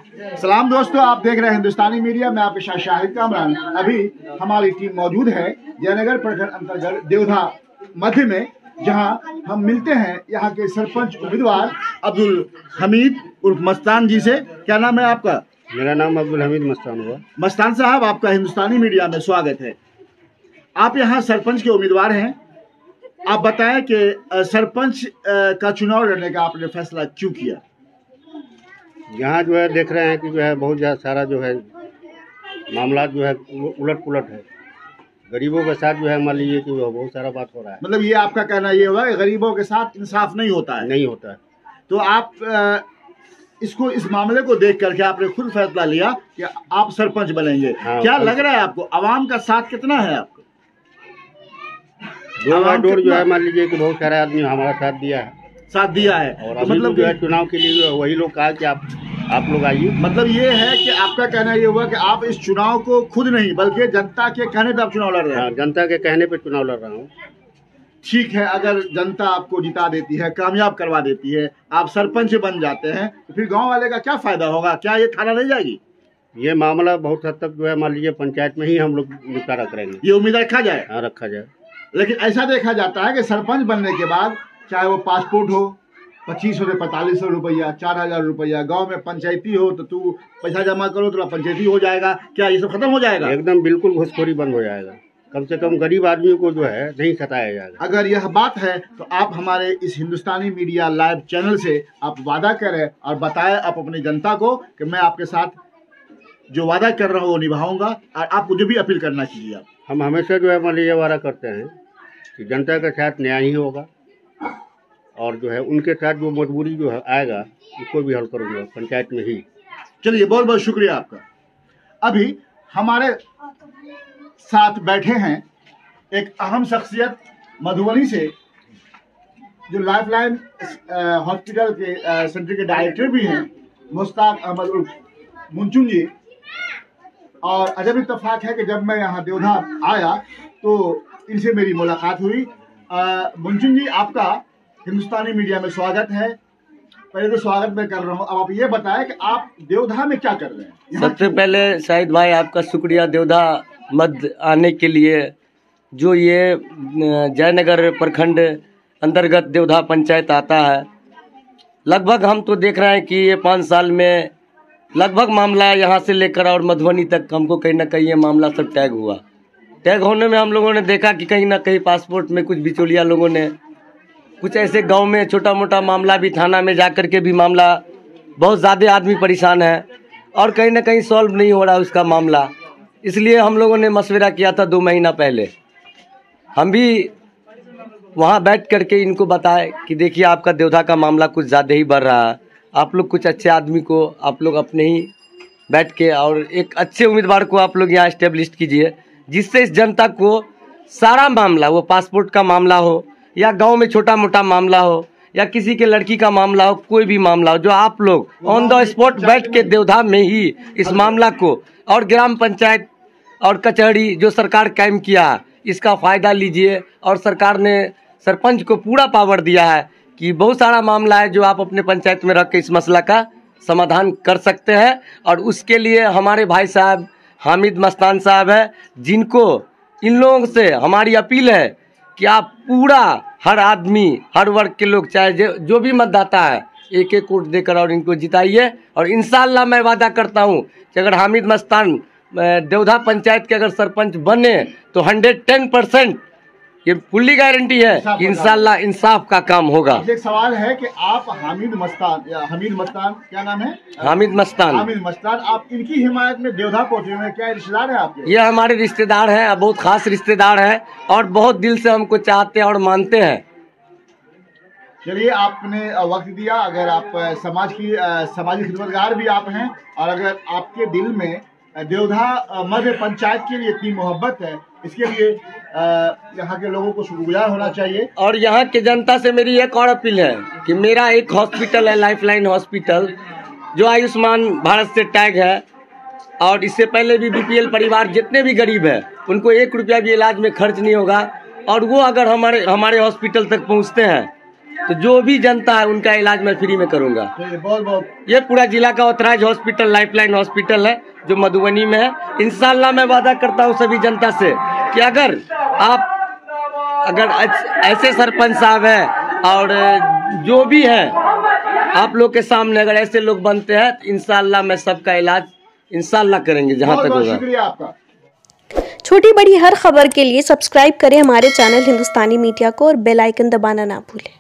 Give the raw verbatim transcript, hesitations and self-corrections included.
सलाम दोस्तों, आप देख रहे हैं हिंदुस्तानी मीडिया में, आपके साथ शाहिद कामरान। अभी हमारी टीम मौजूद है जयनगर प्रखंड अंतर्गत देवधा मध्य में, जहां हम मिलते हैं यहाँ के सरपंच उम्मीदवार अब्दुल हमीद उर्फ मस्तान जी से। क्या नाम है आपका? मेरा नाम अब्दुल हमीद मस्तान हुआ। मस्तान साहब, आपका हिंदुस्तानी मीडिया में स्वागत है। आप यहाँ सरपंच के उम्मीदवार हैं। आप बताएं कि सरपंच का चुनाव लड़ने का आपने फैसला क्यों किया? यहाँ जो है देख रहे हैं कि जो है बहुत ज़्यादा सारा जो है मामला जो है उलट पुलट है। गरीबों के साथ जो है मान लीजिए कि बहुत सारा बात हो रहा है। मतलब ये आपका कहना ये हुआ कि गरीबों के साथ इंसाफ नहीं होता है? नहीं होता है। तो आप इसको इस मामले को देख करके आपने खुद फैसला लिया कि आप सरपंच बनेंगे। हाँ, क्या लग रहा है आपको, आवाम का साथ कितना है आपको? दो बार डोर जो है मान लीजिए कि बहुत सारे आदमी हमारा साथ दिया है साथ दिया है और तो मतलब जो है चुनाव के लिए वही लोग कहा कि आप आप लोग आइए। मतलब ये है कि आपका कहना ये हुआ कि आप इस चुनाव को खुद नहीं बल्कि जनता के कहने पे आप चुनाव लड़ रहे हैं? हाँ, जनता के कहने पे चुनाव लड़ रहा हूँ। ठीक है, अगर जनता आपको जिता देती है, कामयाब करवा देती है, आप सरपंच बन जाते हैं, तो फिर गांव वाले का क्या फायदा होगा? क्या ये थाना नहीं जाएगी? ये मामला बहुत हद तक जो है मान लीजिए पंचायत में ही हम लोग निपटारा करेंगे। ये उम्मीद रखा जाए? हाँ, रखा जाए। लेकिन ऐसा देखा जाता है कि सरपंच बनने के बाद चाहे वो पासपोर्ट हो पच्चीस सौ से पैंतालीस सौ रुपया, चार हजार रुपया, गाँव में पंचायती हो तो तू पैसा जमा करो तो पंचायती हो जाएगा। क्या ये सब खत्म हो जाएगा? एकदम बिल्कुल घुसखोरी बंद हो जाएगा। कम से कम गरीब आदमियों को जो है नहीं सताया जाएगा। अगर यह बात है तो आप हमारे इस हिंदुस्तानी मीडिया लाइव चैनल से आप वादा करें और बताएं आप अपनी जनता को कि मैं आपके साथ जो वादा कर रहा हूँ वो निभाऊंगा, और आप मुझे भी अपील करना चाहिए। आप हम हमेशा जो है मान लीजिए वादा करते हैं कि जनता के साथ न्याय ही होगा और जो है उनके साथ जो मजबूरी जो है आएगा उसको भी हल करूँगा पंचायत में ही। चलिए, बहुत बहुत शुक्रिया आपका। अभी हमारे साथ बैठे हैं एक अहम शख्सियत मधुबनी से, जो लाइफलाइन हॉस्पिटल के सेंटर के डायरेक्टर भी हैं, मुश्ताक अहमद उर्फ मुंचुन जी। और अजब इत्तेफाक है कि जब मैं यहाँ देवधा आया तो इनसे मेरी मुलाकात हुई। मुंचुन जी, आपका हिंदुस्तानी मीडिया में स्वागत है। पहले तो स्वागत मैं कर रहा हूँ, अब आप ये बताएं कि आप देवधा में क्या कर रहे हैं? सबसे पहले शाहिद भाई आपका शुक्रिया देवधा मध्य आने के लिए। जो ये जयनगर प्रखंड अंतर्गत देवधा पंचायत आता है, लगभग हम तो देख रहे हैं कि ये पाँच साल में लगभग मामला यहाँ से लेकर और मधुबनी तक हमको कहीं ना कहीं ये मामला सब टैग हुआ। टैग होने में हम लोगों ने देखा कि कहीं ना कहीं पासपोर्ट में कुछ बिचौलिया लोगों ने, कुछ ऐसे गांव में छोटा मोटा मामला भी थाना में जा कर के भी मामला, बहुत ज़्यादा आदमी परेशान है और कहीं ना कहीं सॉल्व नहीं हो रहा उसका मामला। इसलिए हम लोगों ने मशवरा किया था दो महीना पहले। हम भी वहां बैठ करके इनको बताए कि देखिए आपका देवधा का मामला कुछ ज़्यादा ही बढ़ रहा है, आप लोग कुछ अच्छे आदमी को आप लोग अपने ही बैठ के और एक अच्छे उम्मीदवार को आप लोग यहाँ इस्टेब्लिश कीजिए, जिससे इस जनता को सारा मामला, वो पासपोर्ट का मामला हो या गांव में छोटा मोटा मामला हो या किसी के लड़की का मामला हो, कोई भी मामला हो, जो आप लोग ऑन द स्पॉट बैठ के देवधा में ही इस मामला को, और ग्राम पंचायत और कचहरी जो सरकार कायम किया इसका फ़ायदा लीजिए। और सरकार ने सरपंच को पूरा पावर दिया है कि बहुत सारा मामला है जो आप अपने पंचायत में रख के इस मसला का समाधान कर सकते हैं। और उसके लिए हमारे भाई साहब हामिद मस्तान साहब है, जिनको इन लोगों से हमारी अपील है कि आप पूरा हर आदमी, हर वर्ग के लोग, चाहे जो, जो भी मतदाता है, एक एक वोट देकर और इनको जिताइए। और इंशाअल्लाह मैं वादा करता हूं कि अगर हामिद मस्तान देवधा पंचायत के अगर सरपंच बने तो हंड्रेड टेन परसेंट ये फुल्ली गारंटी है कि इंशाअल्लाह इंसाफ का काम होगा। एक सवाल है कि आप हामिद मस्तान या हमीद मस्तान, क्या नाम है? हामिद मस्तान। हामिद मस्तान, आप इनकी हिमायत में देवधा पहुंचे हुए हैं, क्या रिश्तेदार है आपके? ये हमारे रिश्तेदार हैं, बहुत खास रिश्तेदार हैं और बहुत दिल से हमको चाहते हैं और मानते हैं। चलिए, आपने वक्त दिया। अगर आप समाज की समाजी खिदमतगार भी आप हैं और अगर आपके दिल में देवधा मध्य पंचायत के लिए इतनी मोहब्बत है, इसके लिए यहाँ के लोगों को शुक्रगुजार होना चाहिए। और यहाँ के जनता से मेरी एक और अपील है कि मेरा एक हॉस्पिटल है, लाइफलाइन हॉस्पिटल, जो आयुष्मान भारत से टैग है और इससे पहले भी बीपीएल परिवार जितने भी गरीब हैं उनको एक रुपया भी इलाज में खर्च नहीं होगा। और वो अगर हमारे हमारे हॉस्पिटल तक पहुँचते हैं तो जो भी जनता है उनका इलाज मैं फ्री में करूंगा। तो ये बहुत बहुत ये पूरा जिला का ऑथराइज हॉस्पिटल लाइफलाइन हॉस्पिटल है जो मधुबनी में है। इंशाल्लाह मैं वादा करता हूँ सभी जनता से कि अगर आप अगर ऐसे सरपंच साहब है और जो भी है आप लोग के सामने अगर ऐसे लोग बनते हैं तो इंशाल्लाह मैं सबका इलाज इंशाल्लाह करेंगे जहां तक होगा। शुक्रिया आपका। छोटी बड़ी हर खबर के लिए सब्सक्राइब करें हमारे चैनल हिंदुस्तानी मीडिया को और बेल आइकन दबाना ना भूलें।